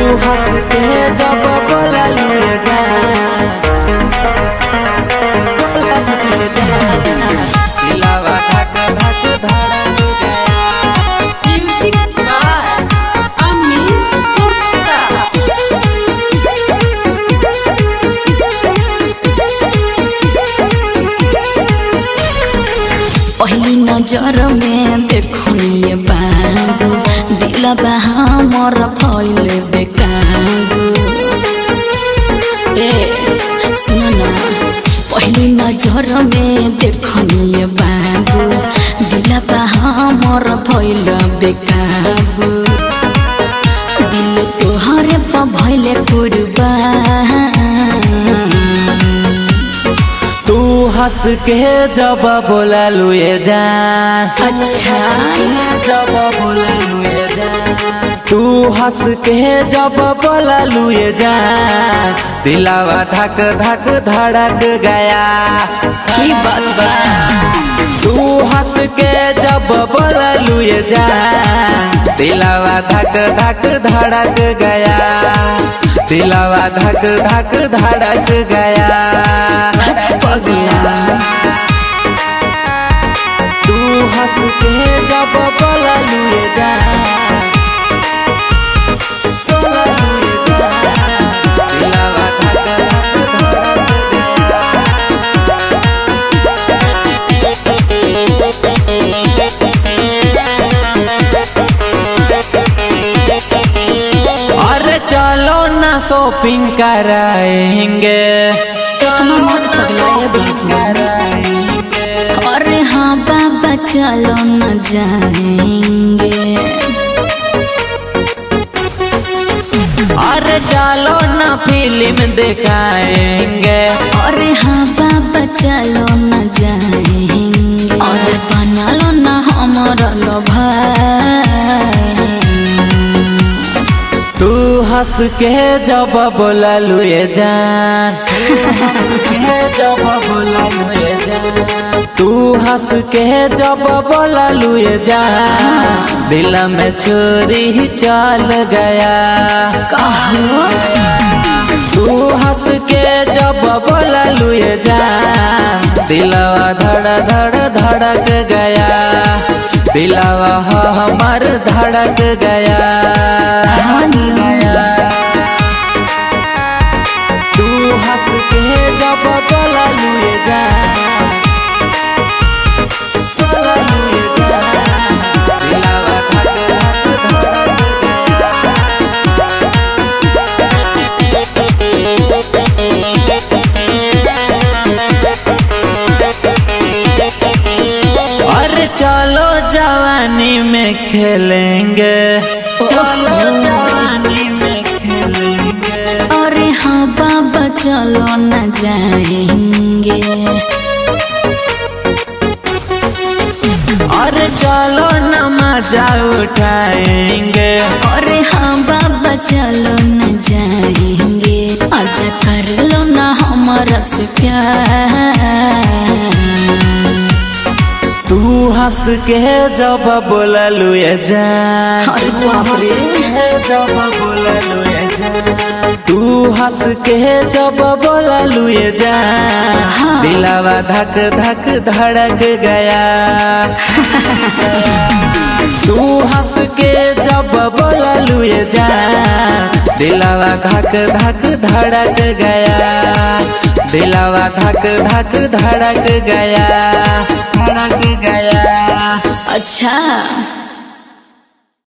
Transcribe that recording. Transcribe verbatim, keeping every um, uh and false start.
हंस के जब बोला लुए जा दिलावा धक धक धड़क गया। Music by Amit Gupta. पहली नजर में देखनिए बाबू दिलबा हमर भइल बेकाबू। ए सुन ना, पहली नजर में देखनिए बाबू दिलबा हमर भइल बेकाबू। दिल तोहरे पर भइल कुर्बान। तू हंस के जब बोला लुए जा अच्छा जब बोला लुए जा तू हंस के जब बोला लुए जा दिलावा धक धक धड़क गया। की बात बा। तू हंस के जब बोला लुए जा दिलावा धक धक धड़क गया। दिलावा धक धक धड़क गया। पगला तू हंस के जब बोला लुए जा बोला लुए जा दिलावा धक धक धड़क गया। अरे चलो ना शॉपिंग कराएंगे इतना मत पगलाए बाबू। अरे हाँ बाबा चलो न जाएंगे। अरे चलो ना फिल्म दिखाएंगे। अरे हाँ बाबा चलो न जाएंगे। अरे बना लो ना हमारा लो भाई। तू हंस के जब बोला लुए जान जब बोला लुए जान तू हंस के जब बोला लुए जान दिल में छुरी चल गया। कहो तू हंस के जब बोला लुए जान दिलवा धड़ धड़ धड़क गया। दिलवा हमार धड़क गया। तू हंस के जब बोला लुए जा बोला लुए जा दिलावा धक धक धड़क गया। अरे चलो जवानी में खेलेंगे चलो जवानी में खेलेंगे। अरे हाँ बाबा चलो न जाएंगे। अरे चलो न मजा उठाएंगे। अरे हाँ बाबा चलो न जाएंगे। आजा कर लो ना हमारा से प्यार। तू हंस के जब बोला लुए जा अरे बाप रे जब बोला लुए जा तू हंस के जब बोला लुए जा दिलावा धक धक धड़क गया। तू हंस के जब बोला लुए जा दिलावा धक धक धड़क गया। दिलावा धक धक धड़क गया धड़क गया। अच्छा।